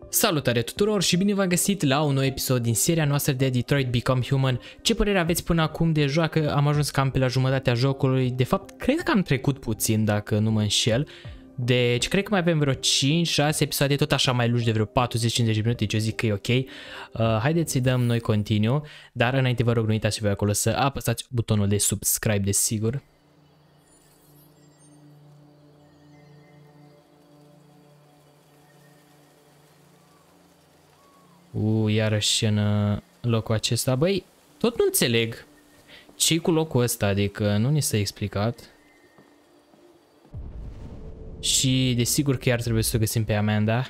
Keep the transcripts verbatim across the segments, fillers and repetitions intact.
Salutare tuturor și bine v-am găsit la un nou episod din seria noastră de Detroit Become Human. Ce părere aveți până acum de joacă? Am ajuns cam pe la jumătatea jocului. De fapt, cred că am trecut puțin, dacă nu mă înșel. Deci, cred că mai avem vreo cinci șase episoade, tot așa mai lungi de vreo patruzeci cincizeci de minute, deci eu zic că e ok. Uh, haideți să-i dăm noi continuu, dar înainte vă rog, nu uitați și voi acolo să apăsați butonul de subscribe, desigur. U, iarăși în locul acesta. Băi, tot nu înțeleg ce-i cu locul ăsta, adică nu ni s-a explicat. Și desigur că iar trebuie să o găsim pe Amanda.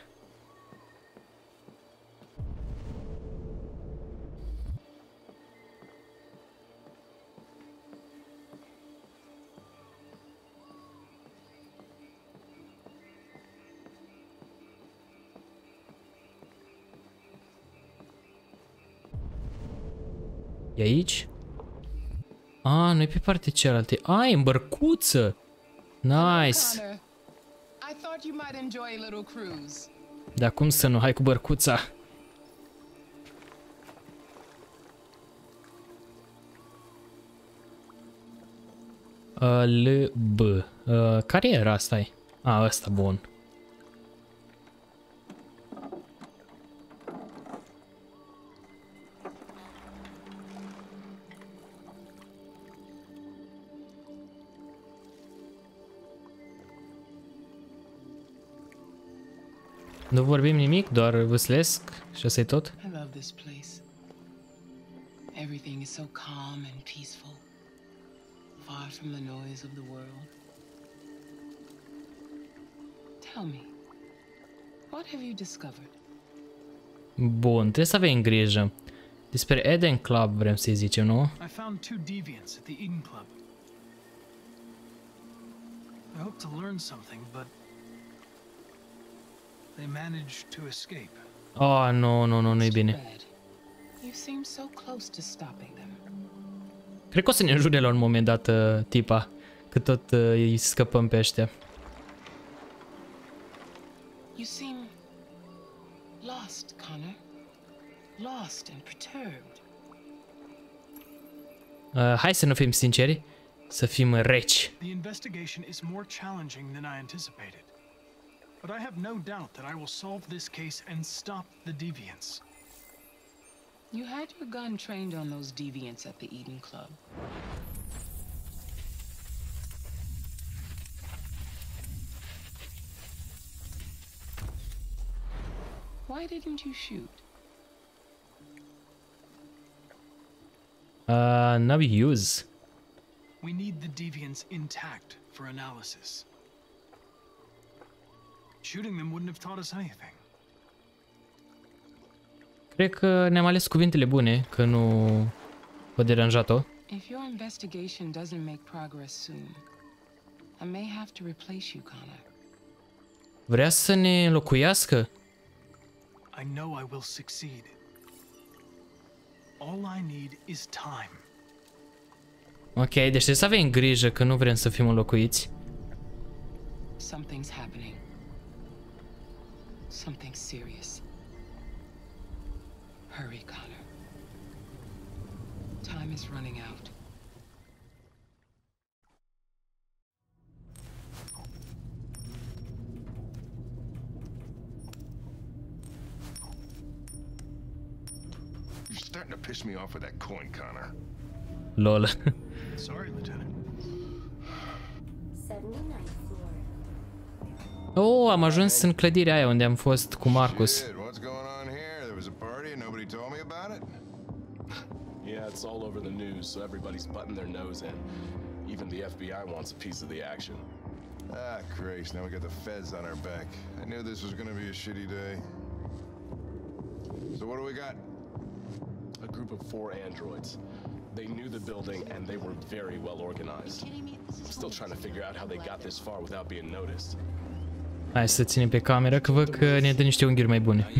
E aici? A, nu e pe partea cealaltă. A, e în bărcuță. Nice. Dar cum să nu? Hai cu bărcuța. L B. Care era asta? A, ăsta, bun. Nu vorbim nimic, doar vâslesc și asta e tot. I love this place. Everything is so calm and peaceful, far from the noise of the world. Tell me, what have you discovered? Bun, trebuie să avem grijă. Despre Eden Club vrem să-i zicem, nu? I found two deviants at the Eden Club. I hope to learn something, but they managed to escape. Oh, nu, nu, nu, nu-i bine. You seem so close to stopping them. Cred că o să ne înjure la un moment dat uh, tipa, că tot uh, îi scăpăm pe ăștia. You seem lost, Connor. Lost and perturbed. Uh, hai să nu fim sinceri, să fim reci. The investigation is more challenging than I anticipated. But I have no doubt that I will solve this case and stop the deviants. You had your gun trained on those deviants at the Eden Club. Why didn't you shoot? Uh, no use. We need the deviants intact for analysis. Shooting them wouldn't have taught us anything. Cred că ne-am ales cuvintele bune, că nu vă deranjat-o. If your investigation doesn't make progress soon, I may have to replace you, Connor. Vrea să ne înlocuiască? I know I will succeed. All I need is time. Ok, deci trebuie să avem grijă că nu vrem să fim înlocuiți. Something's happening. Something serious. Hurry, Connor. Time is running out. You're starting to piss me off with that coin, Connor. Lol. Sorry, Lieutenant. Oh, am ajuns în clădirea aia unde am fost cu Marcus. Shit, what's going on here? There was a party and nobody told me about it? Yeah, it's all over the news, so everybody's butting their nose in. Even the F B I wants a piece of the action. Ah, Christ, now we got the feds on our back. I knew this was gonna be a shitty day. So what do we got? A group of four androids. They knew the building and they were very well organized. I'm still trying to figure out how they got this far without being noticed. Hai să ținem pe cameră că văd că ne dă niște unghiuri mai bune.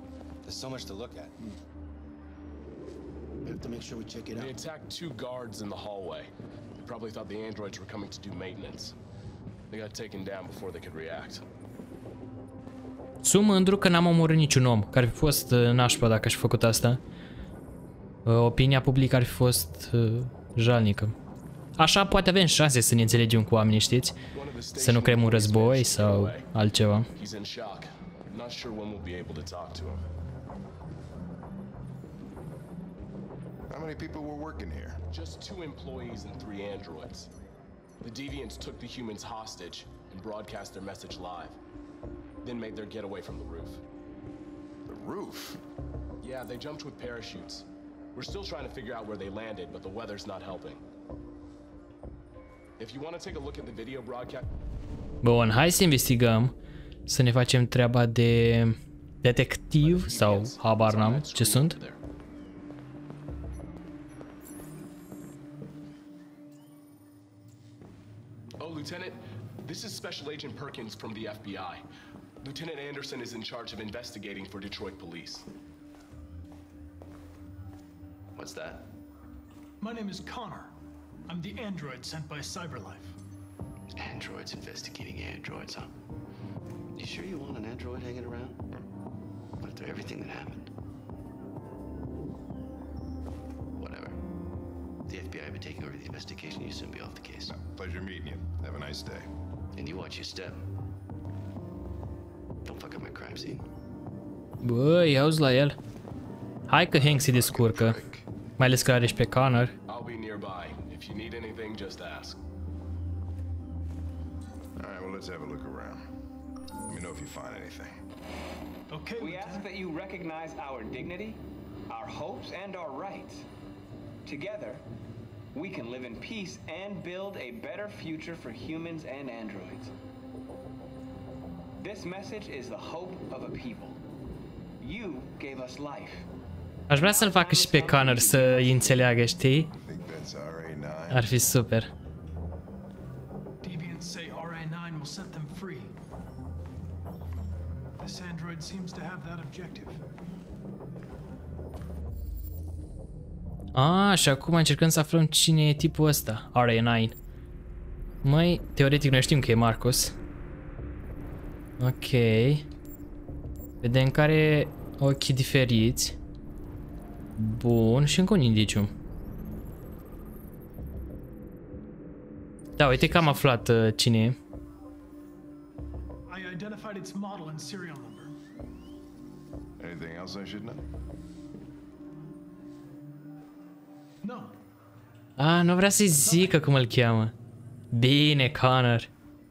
They attacked two guards in the hallway. They probably thought the androids were coming to do maintenance. They got taken down before they could react. Sunt mândru că n-am omorât niciun om, că ar fi fost uh, nașpa dacă aș fi făcut asta. Uh, opinia publică ar fi fost uh, jalnică. Așa poate avem șanse să ne înțelegem cu oamenii, știți? Să nu creăm un război sau altceva. How many people were working here? Just two employees and three androids. The deviants took the humans hostage and broadcast their message live, then made their getaway from the roof. The roof? Yeah, they jumped with parachutes. We're still trying to figure out where they landed, but the weather's not helping. If you want to take a look at the video broadcast... Bun, hai să investigăm, să ne facem treaba de detectiv sau habar n-am ce sunt. Oh, Lieutenant, this is Special Agent Perkins from the F B I. Lieutenant Anderson is in charge of investigating for Detroit police. What's that? My name is Connor. I'm the android sent by CyberLife. Androids investigating androids, huh? You sure you want an android hanging around? After everything that happened? Whatever. The F B I will be taking over the investigation. You soon be off the case. No, pleasure meeting you. Have a nice day. And you watch your step. Don't fuck up my crime scene. Băi, auzi la el. Hai că Hank se descurcă. Mai ales că are și pe Connor. I'll be nearby. If you need anything, just ask. All right, well, let's have a look around. Let me know if you find anything. Okay, We ask that you recognize our dignity, our hopes, and our rights. Together, we can live in peace and build a better future for humans and androids. This message is the hope of a people. You gave us life. Aș vrea să-l facă și pe Connor să îi înțeleagă, știi? I think that's R A nine. Ar fi super. Deviants say R A nine will set them free. This android seems to have that objective. Ah, și acum încercăm să aflăm cine e tipul ăsta, R A nine. Măi, teoretic noi știm că e Marcus. Ok. Vedem că are ochii diferiți. Bun, și încă un indiciu. Da, uite că am aflat uh, cine e. I identified its model and serial number. Anything else I should know? No. Ah, nu vrea să-i zică cum îl cheamă. Bine, Connor.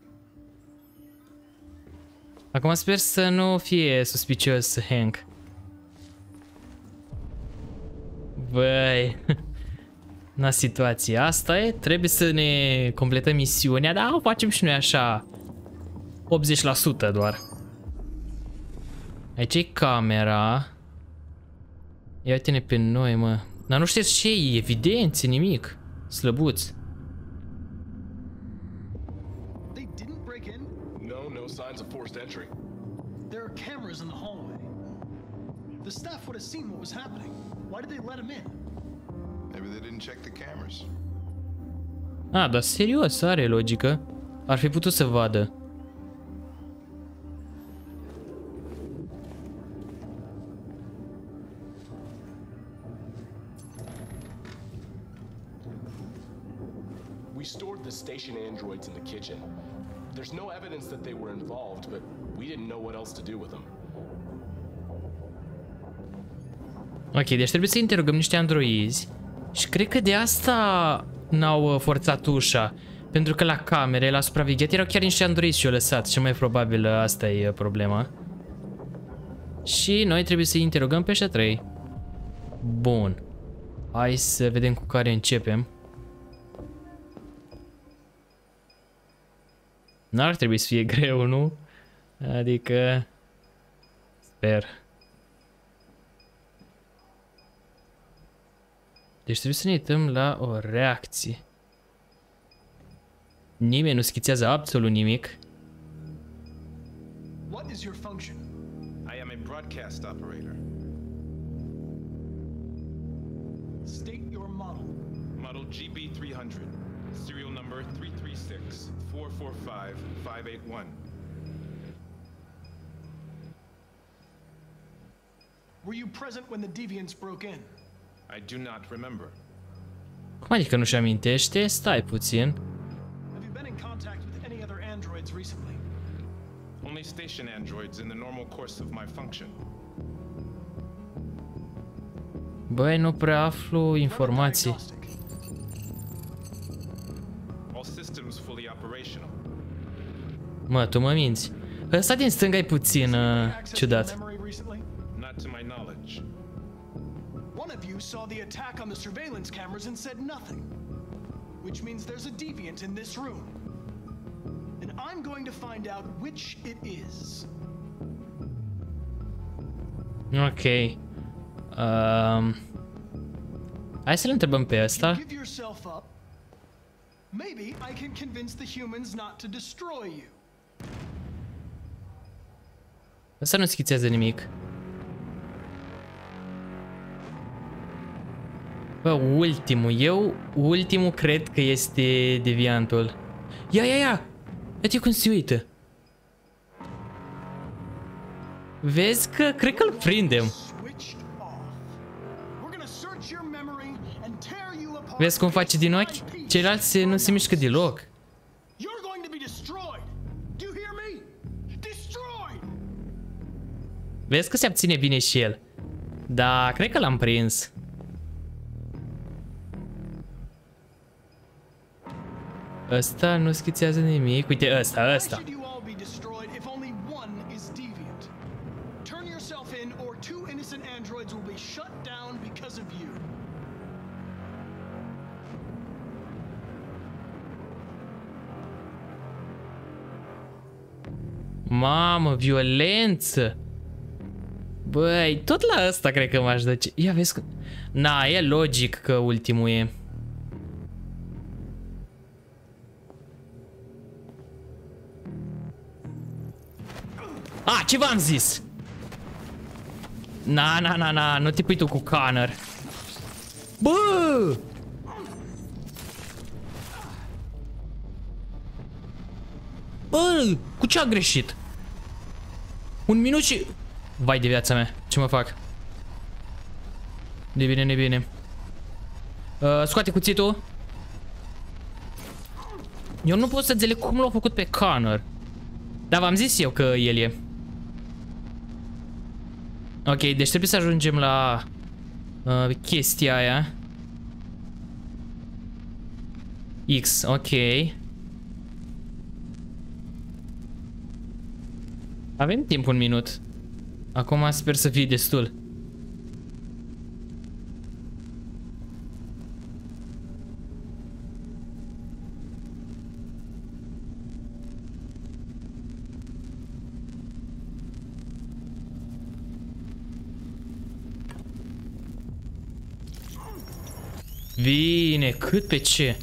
Acum sper să nu fie suspicios Hank. Băi, na situația asta e, trebuie să ne completăm misiunea, dar o facem și noi așa optzeci la sută doar. Aici e camera. Ia uite-ne pe noi, mă. Dar nu știți ce e, evidențe, nimic. Slăbuț. They didn't break in? No, no signs of forced entry. There are cameras in the hallway. The staff would have seen what was happening. Why did they let him in? Maybe they didn't check the cameras. Ah, dar serios, are logică. Ar fi putut să vadă. We stored the station androids in the kitchen. There's no evidence that they were involved, but we didn't know what else to do with them. Ok, deci trebuie să interogăm niște androizi. Și cred că de asta n-au forțat ușa. Pentru că la camere, la supravegheat, erau chiar niște androizi și o lăsat. Cel mai probabil asta e problema. Și noi trebuie să interogăm pe ăștia trei. Bun. Hai să vedem cu care începem. N-ar trebui să fie greu, nu? Adică... Sper. Deci trebuie să ne uităm la o reacție. Nimeni nu schițează absolut nimic. What is your function? I am a broadcast operator. State your model. Model G B three hundred. Serial number three three six four four five five eight one. Were you present when the deviants broke in? I do not remember. Cum adică nu-și amintește? Stai puțin. Have you been in contact with any other androids recently? Only station androids in the normal course of my function. Băi, nu prea aflu informații. All systems fully operational. Mă, tu mă minți. Ăsta din stânga e puțin uh, ciudat. Not to my knowledge. One of you saw the attack on the surveillance cameras and said nothing. Which means there's a deviant in this room. And I'm going to find out which it is. Ok. Um, hai să-l întrebăm pe ăsta. Give yourself up. Maybe I can convince the humans not to destroy you. Ăsta nu schițează nimic. Bă, ultimul. Eu, ultimul cred că este deviantul. Ia, ia, ia! Uite cum se uită. Vezi că cred că-l prindem. Vezi cum face din ochi? Ceilalți nu se mișcă deloc. Vezi că se abține bine și el. Da, cred că l-am prins. Ăsta nu schițează nimic. Uite, ăsta, ăsta. Mamă, violență. Băi, tot la ăsta cred că m-aș duce. Ia vezi că... Na, e logic că ultimul e. A, ce v-am zis? Na, na, na, na, nu te pui tu cu Connor. Bă! Bă, cu ce a greșit? Un minut și... Vai de viața mea, ce mă fac? De bine, de bine. Uh, scoate cuțitul. Eu nu pot să înțeleg cum l-au făcut pe Connor. Dar v-am zis eu că el e. Ok, deci trebuie să ajungem la uh, chestia aia. X, ok. Avem timp un minut. Acum sper să fie destul. Bine, cât pe ce?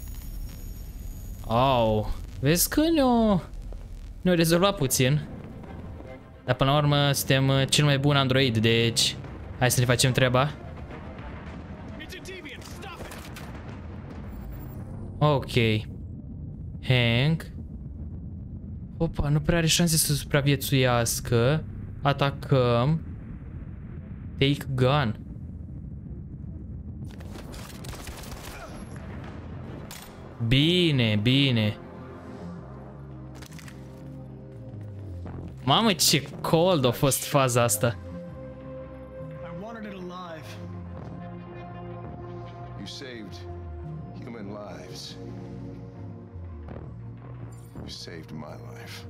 Au, vezi că ne-o ne-o rezolvat puțin. Dar până la urmă suntem cel mai bun android, deci hai să ne facem treaba. Ok. Hank. Opa, nu prea are șanse să supraviețuiască. Atacăm. Take gun. Bine, bine. Mamă, ce cold a fost faza asta. You saved human lives. You saved my life.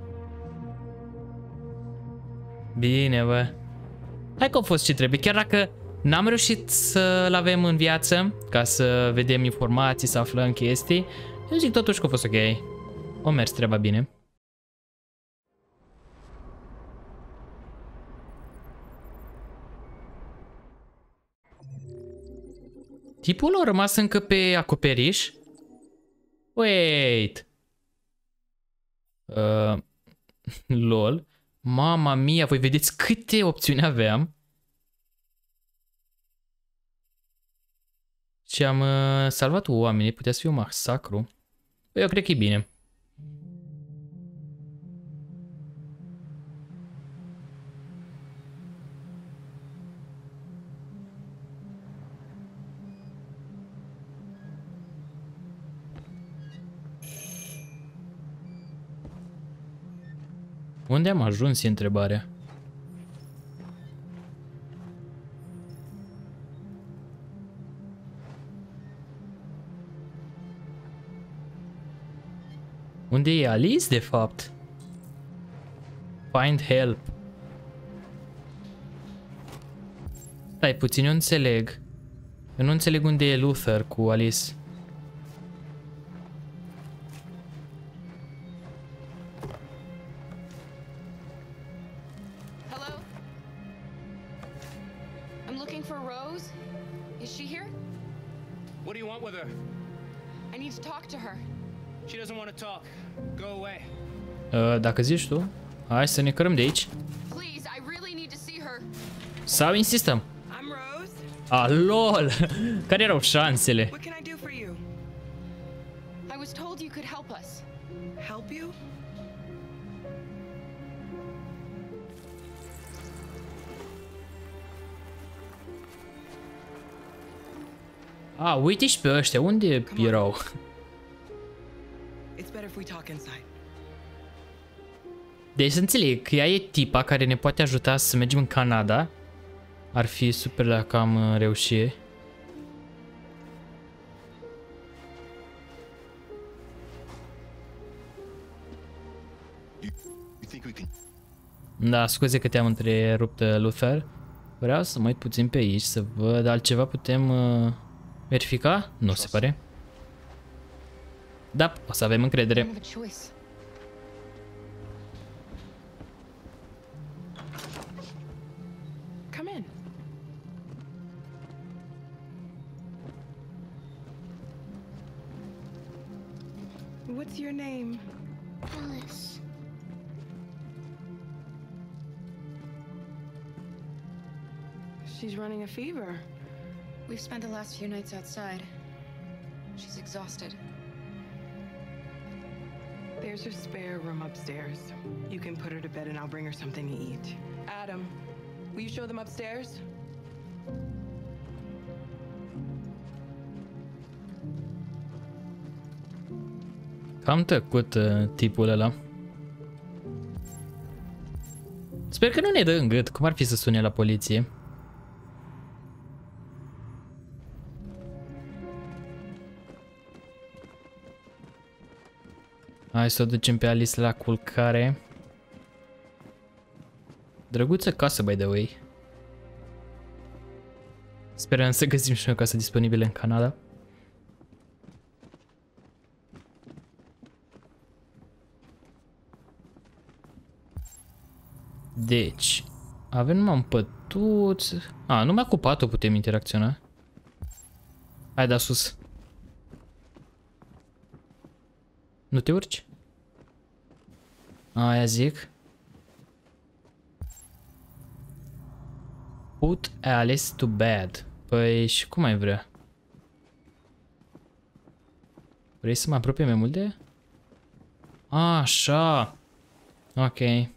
Bine, bă. Hai că a fost ce trebuie. Chiar dacă n-am reușit să-l avem în viață, ca să vedem informații, să aflăm chestii, eu zic totuși că a fost ok. O mers treaba bine. Tipul a rămas încă pe acoperiș? Wait. Uh, lol. Mama mia, voi vedeți câte opțiuni aveam? Și am uh, salvat oamenii, putea să fie un masacru. Eu cred că e bine. Unde am ajuns e întrebarea. Unde e Alice, de fapt? Find help. Stai puțin, eu nu înțeleg. Eu nu înțeleg unde e Luther cu Alice. Hello? I'm looking for Rose. Is she here? What do you want with her? I need to talk to her. She doesn't want to talk. Go away. Uh, dacă zici tu, hai să ne cărăm de aici. Please, I really need to see her. Sau insistăm. I'm Rose. Ah, lol! Care erau șansele? What can I do for you? I was told you could help us. Help you? Ah, uite și pe ăștia, unde erau? It's better if we talk inside. Deci să înțeleg că ea e tipa care ne poate ajuta să mergem în Canada. Ar fi super dacă am reușit. Da, scuze că te-am întrerupt, Luther. Vreau să mă uit puțin pe aici, să văd altceva putem uh, verifica? Nu se pare. Da, o să avem încredere. Come in. What's your name? Alice. She's running a fever. We've spent the last few nights outside. She's exhausted. There's a spare room upstairs. You can put her to bed and I'll bring her something to eat. Adam, will you show them upstairs? Cam tăcut uh, tipul ăla. Sper că nu ne dă în gât. Cum ar fi să sune la poliție? Hai să o ducem pe Alice la culcare. Drăguță casă, by the way. Sperăm să găsim și o casă disponibilă în Canada. Deci, avem numai un pătuț. A, numai cu patul putem interacționa. Hai, da sus. Nu te urci? Aia zic. Put Alice to bed. Păi și cum ai vrea? Vrei să mă apropie mai mult de? A, așa. Ok.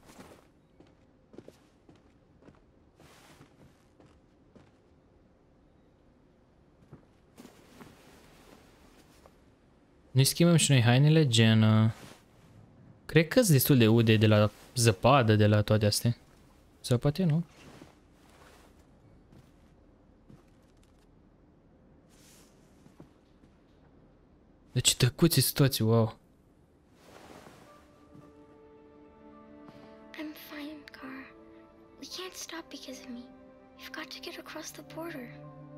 Noi schimbăm și noi hainele, gen... Uh, cred că-s destul de ude de la zăpadă, de la toate astea. Sau poate nu. Deci tăcuți situații, wow. I'm fine, Kara. We can't stop because of me. You've got to get across the border.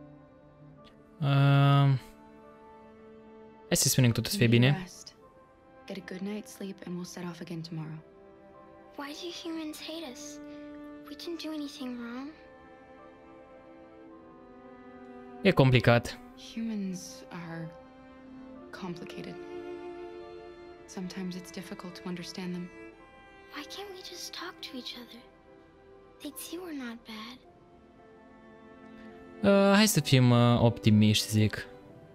Um... Hai să spunem că totul să fie bine. Get a good night's sleep and we'll set off again tomorrow. Why do humans hate us? We didn't do anything wrong. E complicat. Humans are complicated. Sometimes it's difficult to understand them. Why can't we just talk to each other? They'd see we're not bad. Uh, hai să fim uh, optimiști, zic.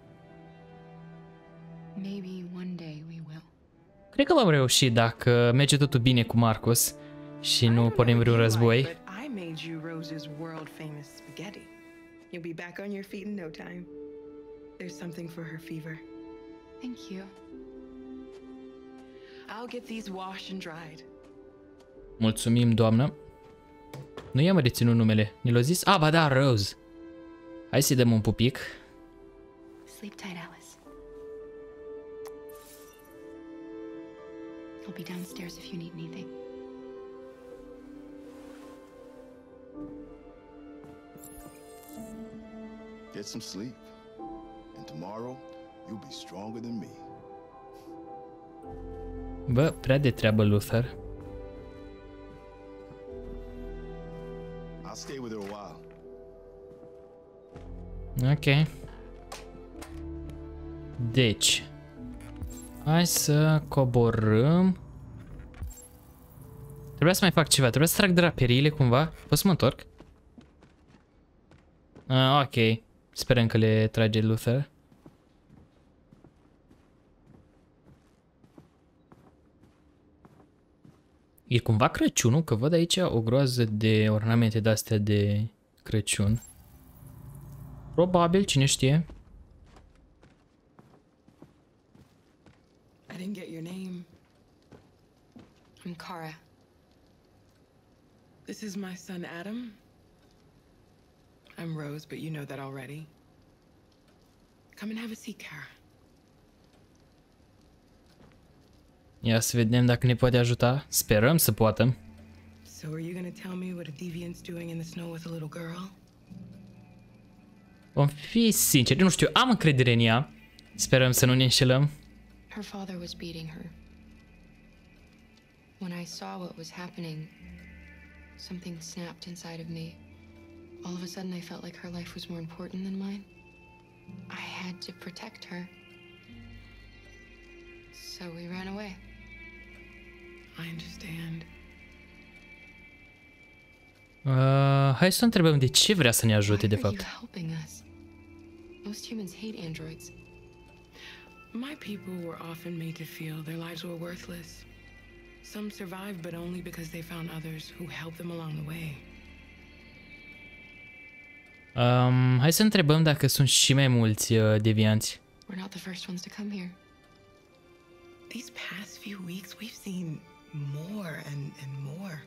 Maybe one day we will. Cred că vom reuși dacă merge totul bine cu Marcus și nu pornim vreun război. Like, but I made you Rose's world famous spaghetti. You'll be back on your feet in no time. There's something for her fever. Thank you. I'll get these washed and dried. Mulțumim, doamnă. Nu i-am reținut numele. Ni l-a zis? Ah, ba da, Rose. Hai să-i dăm un pupic. Sleep tight, Alice. I'll be downstairs if you need anything. Get some sleep. And tomorrow, you'll be stronger than me. Bă, prea de treabă, Luther. I'll stay with her a while. Ok. Deci. Hai să coborâm. Trebuia să mai fac ceva. Trebuia să trag draperiile cumva. Pot să mă întorc? Ah, ok. Sperăm că le trage Luther. E cumva Crăciunul, că văd aici o groază de ornamente de-astea de Crăciun. Probabil, cine știe. I didn't get your name. I'm Kara. This is my son, Adam. I'm Rose, but you know that already. Come and have a seat, Kara. Ia să vedem dacă ne poate ajuta. Sperăm să poată. So are you gonna tell me what a deviant's doing in the snow with a little girl? Vom fi sinceri, nu știu, am încredere în ea. Sperăm să nu ne înșelăm. Her father was beating her. When I saw what was happening, something snapped inside of me. All of a sudden I felt like her life was more important than mine. I had to protect her. So we ran away. I understand. Uh, hai să o întrebăm de ce vrea să ne ajute, de fapt. Helping us. Most humans hate androids. My people were often made to feel their lives were worthless. Some survived, but only because they found others who helped them along the way. Um, hai să întrebăm dacă sunt și mai mulți uh, devianți. We're not the first ones to come here. These past few weeks, we've seen more and, and more.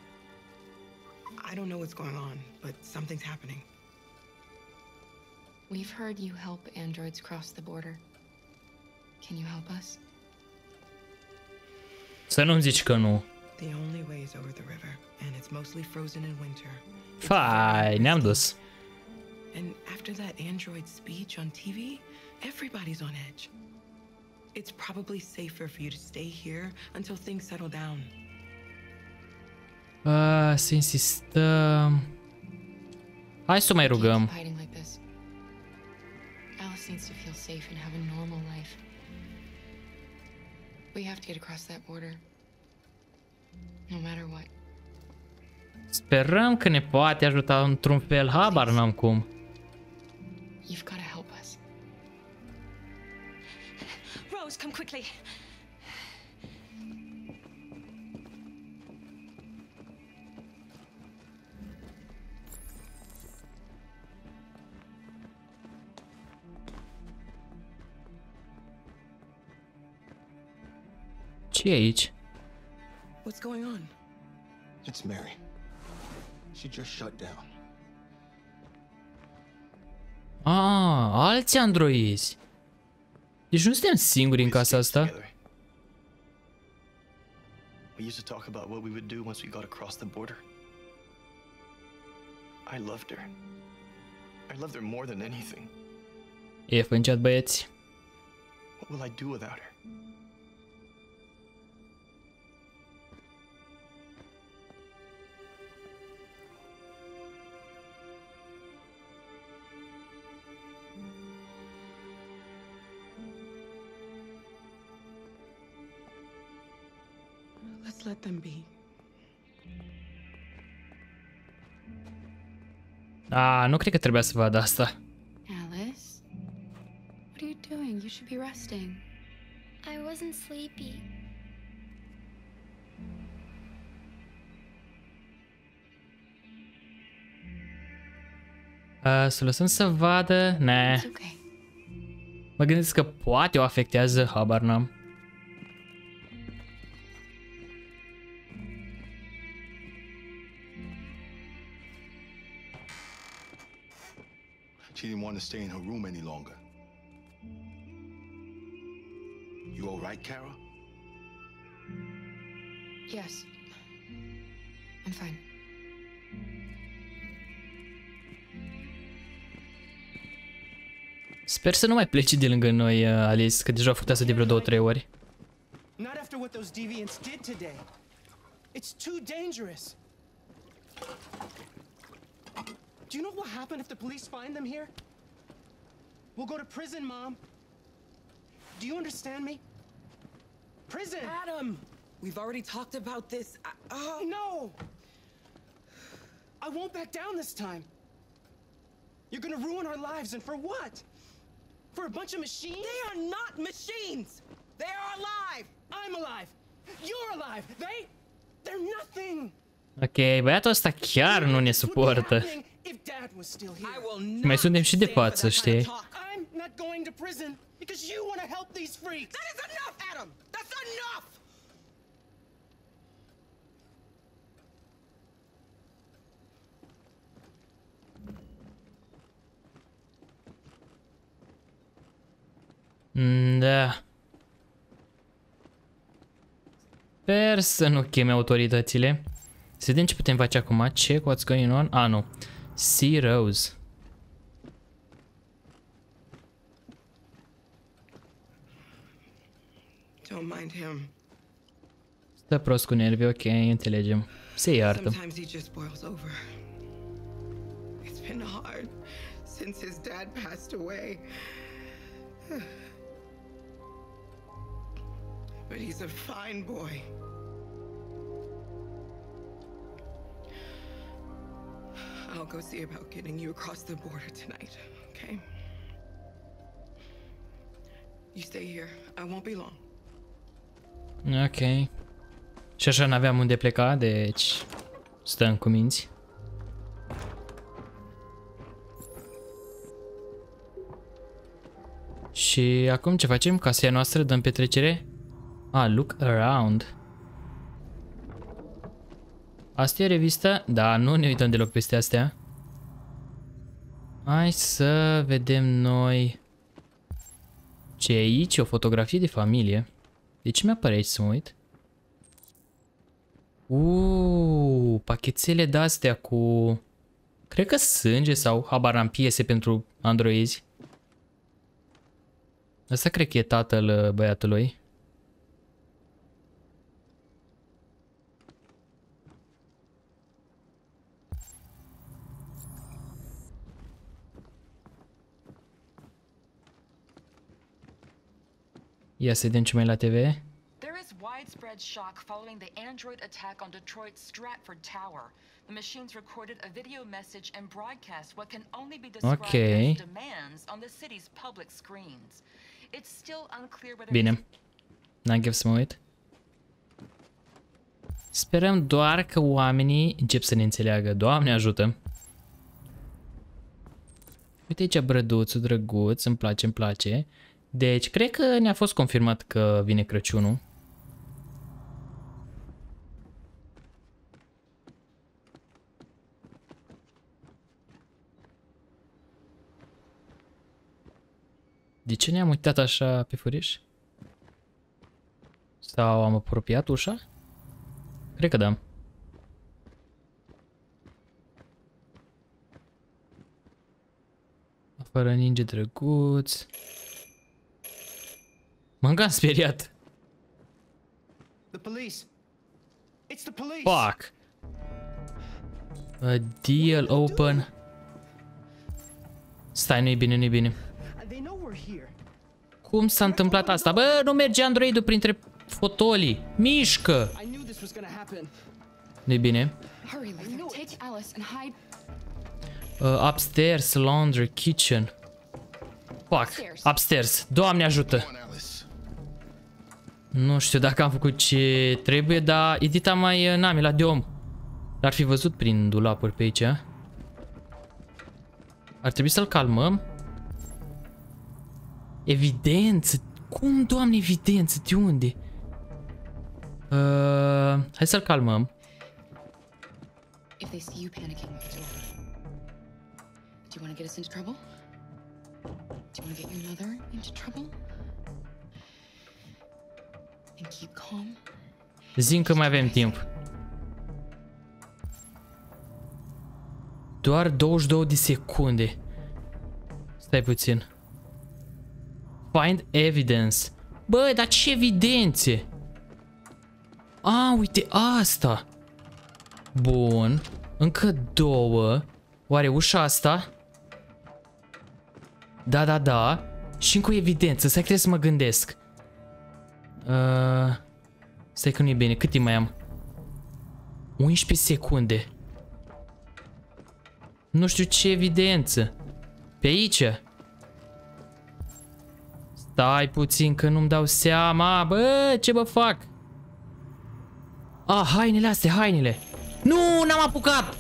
I don't know what's going on, but something's happening. We've heard you help androids cross the border. Can you help us? Să nu-mi zici că nu. The only way is over the river, and it's mostly frozen in winter. Fai, ne-am dus. And after that android speech on T V, everybody's on edge. It's probably safer for you to stay here until things settle down. Uh, să insistăm. Hai să o mai rugăm. Alice needs to feel safe and have a normal life. We have to get across that border. No matter what. Sperăm că ne poate ajuta într-un fel, habar n-am cum. You've got to help us. Rose, come quickly. Ce e aici? What's going on? It's Mary. She just shut down. Ah, alți androizi. Deci nu suntem singuri în casa asta. We used to talk about what we would do once we got across the border. I loved her. I loved her more than anything. E fâncet, băieți. What will I do without her? Let's let them be. Ah, nu cred că trebuia să vadă asta. Alice? What are you doing? You should be resting. I wasn't sleepy. Uh, să lăsăm să vadă. Ne. Okay. Mă gândesc că poate o afectează, habar n-am. She didn't want to stay in her room any longer. You all right, Kara? Yes. I'm fine. Sper să nu mai pleci de lângă noi, Alice, că deja a făcut asta de vreo două, trei ori. Not after what those deviants did today. It's too dangerous. Do you know what will happen if the police find them here? We'll go to prison, Mom. Do you understand me? Prison! Adam! We've already talked about this. I, oh. No! I won't back down this time. You're gonna ruin our lives, and for what? For a bunch of machines? They are not machines! They are alive! I'm alive! You're alive! They... they're nothing! Ok, băiatul ăsta chiar nu ne suportă. Mai suntem și de față, știi? I'm not going to prison because you want to help these freaks. That is enough, Adam! That's enough! Da. Sper să nu cheme autoritățile. Să vedem ce putem face acum. Check what's going on. Ah, nu. See Rose. Don't mind him. Stă prost cu nervi, ok, înțelegem. Se iartă. Sometimes he just boils over. It's been hard since his dad passed away. But he's a fine boy. I'll go see about getting you across the border tonight, okay? You stay here. I won't be long. Ok. Și așa n-aveam unde pleca, deci stăm cu minți. Și acum ce facem? Casa noastră, dăm petrecere? Ah, look around. Asta e revista? Da, nu ne uităm deloc peste astea. Hai să vedem noi. Ce e aici? O fotografie de familie. De ce mi-apare aici să mă uit? Uuu, pachetele de-astea cu... Cred că sânge sau habar am, piese pentru androizi. Asta cred că e tatăl băiatului. Ia să vedem ce mai la T V. There is widespread shock following the android attack on Detroit's Stratford Tower. The machines recorded a video message and broadcast what can only be described Okay. as demands on the city's public screens. It's still unclear whether Bine. N-am chef să mă uit. Sperăm doar că oamenii încep să ne înțeleagă. Doamne ajută! Uite aici brăduțul drăguț, îmi place, îmi place. Deci, cred că ne-a fost confirmat că vine Crăciunul. De ce ne-am uitat așa pe furiș? Sau am apropiat ușa? Cred că da. Fără ninge drăguț. M-am speriat. The police. It's the police. Fuck. A deal open. Stai, nu-i bine, nu-i bine. Cum s-a întâmplat asta? Bă, nu merge androidul printre fotolii. Mișcă! Nu-i bine. Uh, upstairs, laundry, kitchen. Fuck, upstairs. Doamne ajută! Nu știu dacă am făcut ce trebuie, dar edita mai n-am, e la de om. L-ar fi văzut prin dulapuri pe aici. Ar trebui să-l calmăm. Evidență? Cum, Doamne, evidență? De unde? Uh, hai să-l calmăm. If they see you panicking, what do you want? Do you want to get us into trouble? Do you want to get your mother into trouble? And keep calm? Zi-mi că mai avem timp. Doar douăzeci și două de secunde. Stai puțin. Find evidence. Bă, dar ce evidențe? A, uite asta. Bun. Încă două. Oare ușa asta? Da, da, da. Și încă o evidență. Stai că trebuie să mă gândesc. Uh, stai că nu e bine. Cât timp mai am? unsprezece secunde. Nu știu ce evidență. Pe aici? Stai puțin că nu-mi dau seama. Bă, ce bă fac? Ah, hainele astea, hainele. Nu, n-am apucat.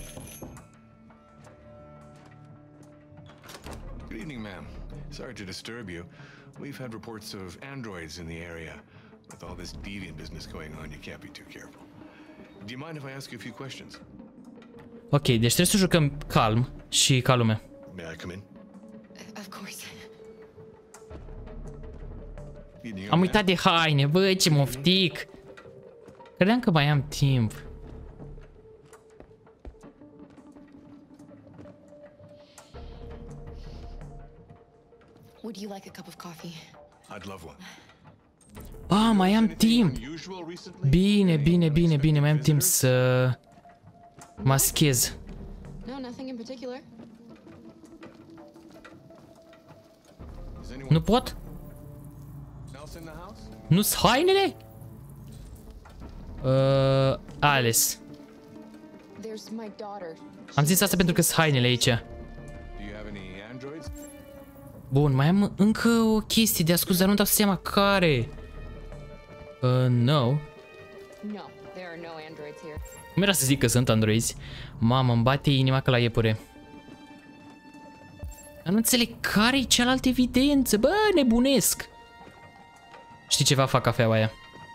Good evening, ma'am. Sorry to disturb you. We've had reports of androids in the area. With all this deviant business going on, you can't be too careful. Do you mind if I ask you a few questions? Ok, deci trebuie să jucăm calm și ca lumea. May I come in? Of course. Am uitat de haine, bă, ce moftic. Credeam că mai am timp. Would you like a cup of coffee? I'd love one. Ah, mai am timp. Bine, bine, bine, bine, mai am timp să maschez. No, nothing in particular. Nu pot? Nu-s hainele? Uh, Alice. There's my daughter. Am zis asta pentru că sunt hainele aici. Bun, mai am încă o chestie de ascuns, dar nu dau seama care. Uh, no. No, there are no androids here. Cum era să zic că sunt androizi? Mamă, îmi bate inima ca la iepure. Dar nu înțeleg care-i cealaltă evidență. Bă, nebunesc. Știi ceva? Fac cafeaua aia.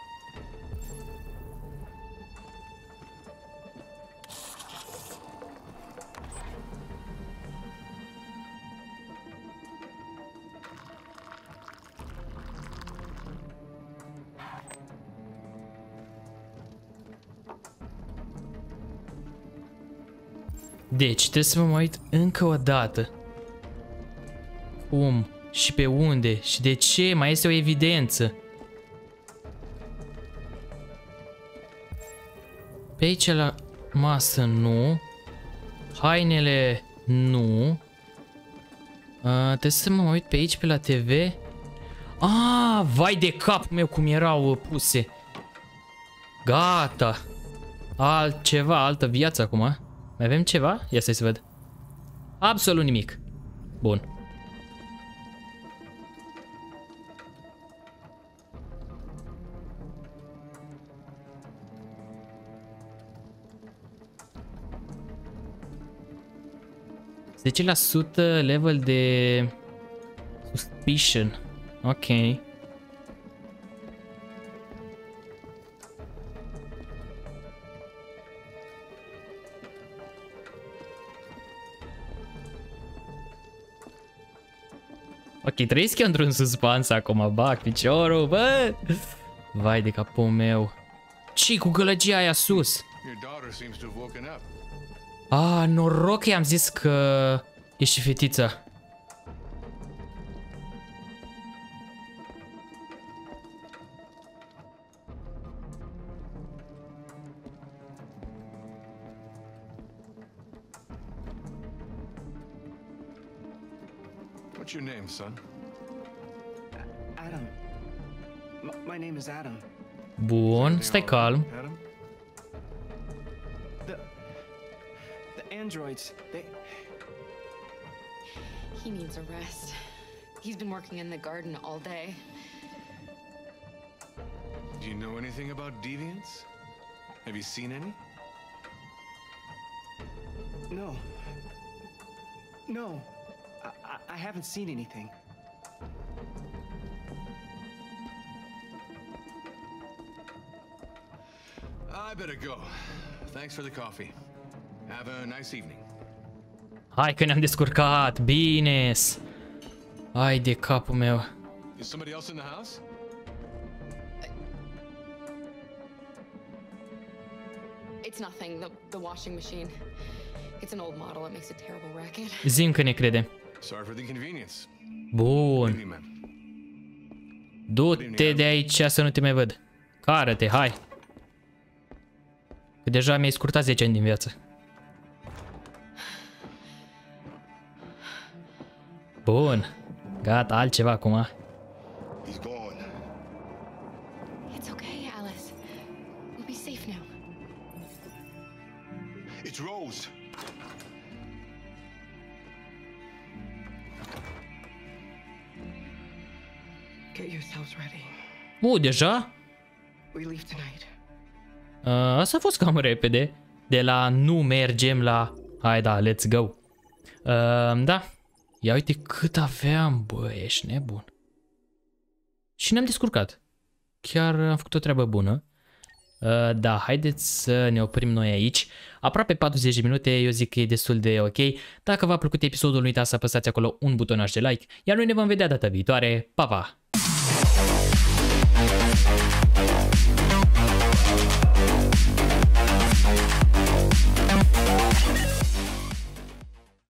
Deci, trebuie să mă mai uit încă o dată. Cum? Și pe unde? Și de ce? Mai este o evidență. Pe aici la masă nu. Hainele nu. Uh, trebuie să mă uit pe aici pe la T V. Ah, vai de capul meu cum erau puse. Gata. Altceva, altă viață acum. Mai avem ceva? Ia stai să văd. Absolut nimic. Bun. zece la sută level de suspicion. Ok. Ok, trăiesc eu într-un suspans acum, bag piciorul, bă! Vai de capul meu. Ce cu gălăgia aia sus? Ah, noroc că i-am zis că e și fetița. What's your name, son? Adam. M my name is Adam. Bun, stai calm. Adam? The the androids, they He needs a rest. He's been working in the garden all day. Do you know anything about deviants? Have you seen any? No. No. I, I, I haven't seen anything. I better go. Thanks for the coffee. Have a nice evening. Hai că ne-am descurcat, bine. Ai de capul meu. Is somebody else in the house? It's nothing. The, the washing machine. It's an old model. It makes a terrible racket. Zi-mi că ne crede. Sorry for the inconvenience. Bun. Du-te de aici să nu te mai văd. Cară-te, hai. Că deja mi-ai scurtat zece ani din viață. Bun. Gata, altceva acum. He's gone. It's okay, Alice. We'll be safe now. It's Rose. Get yourselves ready. U, deja? We leave tonight. Uh, asta a fost cam repede. De la nu mergem la hai da, let's go. Uh, da. Ia uite cât aveam, bă, ești nebun. Și ne-am descurcat. Chiar am făcut o treabă bună. Uh, da, haideți să ne oprim noi aici. Aproape patruzeci de minute, eu zic că e destul de ok. Dacă v-a plăcut episodul, nu uitați să apăsați acolo un butonaj de like. Iar noi ne vom vedea data viitoare. Pa, pa!